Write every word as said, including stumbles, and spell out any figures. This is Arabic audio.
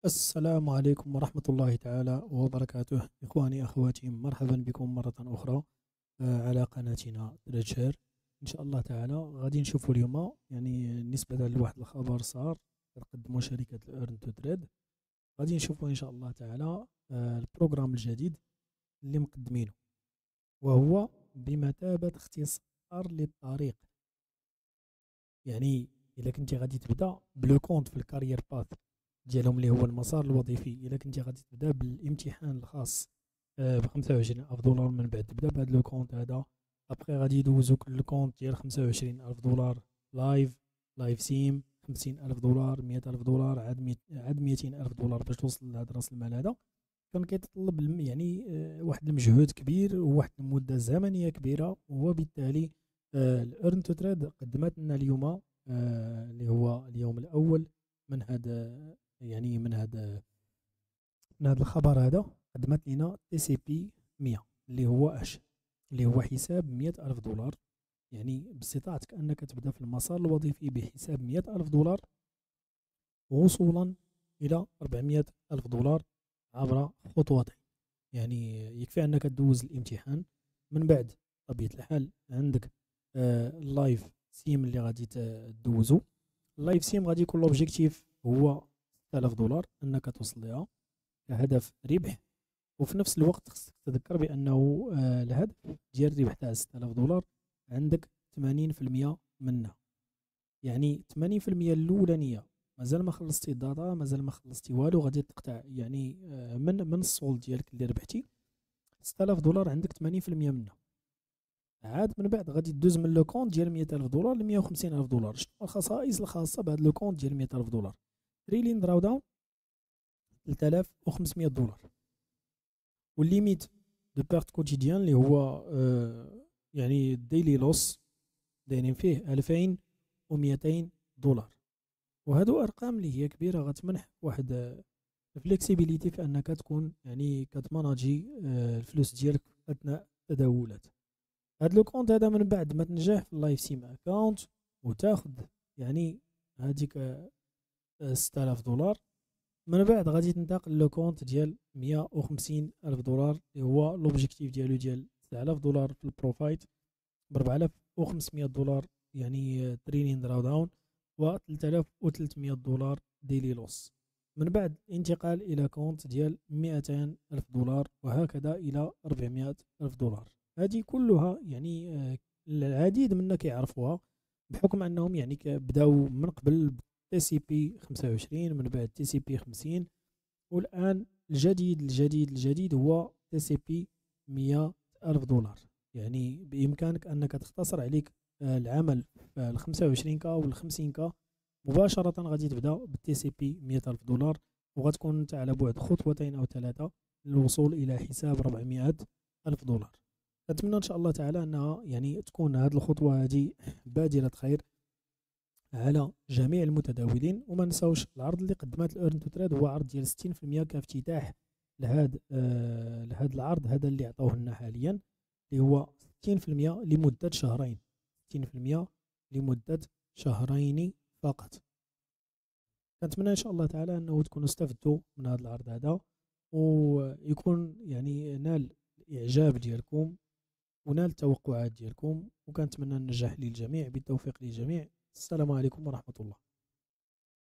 السلام عليكم ورحمة الله تعالى وبركاته. إخواني أخواتي، مرحبا بكم مرة أخرى آه، على قناتنا تريدشير. إن شاء الله تعالى غادي نشوفوا اليوم يعني نسبة لواحد الخبر صار تقدموا شركة الأرن تو تريد. غادي نشوفوا إن شاء الله تعالى آه، البروغرام الجديد اللي مقدمينه، وهو بمثابة اختصار للطريق. يعني إذا كنتي غادي تبدا بلو كونت في الكارير باث ديالهم اللي هو المسار الوظيفي، الا كنتي غادي تبدا بالامتحان الخاص ب خمسة وعشرين ألف دولار، من بعد تبدا بهذا لو كونت هذا. ابخي غادي يدوزوك للكونت ديال خمسة وعشرين ألف دولار لايف لايف سيم، خمسين ألف دولار، مية ألف دولار، عاد ميت عاد ميتين ألف دولار باش توصل لهذا راس المال هذا. كان كيتطلب الم- يعني آه، واحد المجهود كبير وواحد المده زمنيه كبيره، وبالتالي الارن تو تريد قدمت لنا اليوم آه، اللي هو اليوم الاول من هذا، يعني من هذا من هذا الخبر هذا. قدمت لنا تي سي بي مية اللي هو اش اللي هو حساب مية ألف دولار. يعني باستطاعتك انك تبدا في المسار الوظيفي بحساب مية ألف دولار، وصولا الى أربعمية ألف دولار عبر خطوتين. يعني يكفي انك تدوز الامتحان، من بعد طبيعة الحال عندك آه اللايف سيم اللي غادي تدوزو. اللايف سيم غادي يكون لوبجيكتيف هو ستة آلاف دولار انك توصل ليها كهدف ربح، وفي نفس الوقت خصك تذكر بانه آه الهدف ديال الربح تاع ستة آلاف دولار عندك ثمانين في المية منها. يعني ثمانين في المية الاولانيه مازال ما خلصتي الداتا، مازال ما خلصتي والو، غادي تقطع يعني آه من من السول ديالك اللي ربحتي ستة آلاف دولار، عندك ثمانين في المية منها. عاد من بعد غادي دوز من لو كونت ديال مية ألف دولار ل مية وخمسين ألف دولار. شنو الخصائص الخاصه بهذا لو كونت ديال مية ألف دولار؟ تريلين دراو داون ثلاثة آلاف وخمسمية دولار، والليميت دو بيرت كوتيديان اللي هو آه يعني الديلي لوس دايرين فيه ألفين ومئتين دولار. وهادو ارقام اللي هي كبيره، غتمنح واحد فليكسيبيليتي في انك تكون يعني كتماناجي آه الفلوس ديالك اثناء التداولات. هاد لو كونت هذا من بعد ما تنجح في اللايف سيم اكونت وتاخد يعني هذيك ستة آلاف دولار، من بعد غادي تنتقل لو كونت ديال مية وخمسين ألف دولار اللي هو لوبجيكتيف ديالو ديال تسعة آلاف دولار في البروفايت، ب أربعة آلاف وخمسمية دولار يعني ترينين دراو داون، و ثلاثة آلاف وثلاثمية دولار ديلي لوس. من بعد انتقال الى كونت ديال مئتين ألف دولار، وهكذا الى أربعمية ألف دولار. هذه كلها يعني آه، العديد منا كيعرفوها، بحكم انهم يعني بداو من قبل تي سي بي خمسة وعشرين، من بعد تي سي بي خمسين، والان الجديد الجديد الجديد هو تي سي بي مية ألف دولار. يعني بامكانك انك تختصر عليك آه، العمل في ال خمسة وعشرين كا وال خمسين كا مباشرة. غادي تبدا بالتي سي بي مية ألف دولار، وغتكون انت على بعد خطوتين او ثلاثة للوصول الى حساب أربعمية ألف دولار. نتمنى ان شاء الله تعالى انها يعني تكون هذه الخطوة هذه بادرة خير على جميع المتداولين. وما نساوش العرض اللي قدمت الارن تو تريد هو عرض ديال ستين في المية كافتتاح لهذا آه لهذا العرض هذا اللي عطوه لنا حاليا، اللي هو ستين في المية لمدة شهرين. ستين في المية لمدة شهرين فقط. كنتمنى ان شاء الله تعالى انه تكونوا استفدتوا من هذا العرض هذا، ويكون يعني نال الاعجاب ديالكم ونال التوقعات ديالكم، وكنتمنى النجاح للجميع، بالتوفيق للجميع. السلام عليكم ورحمة الله.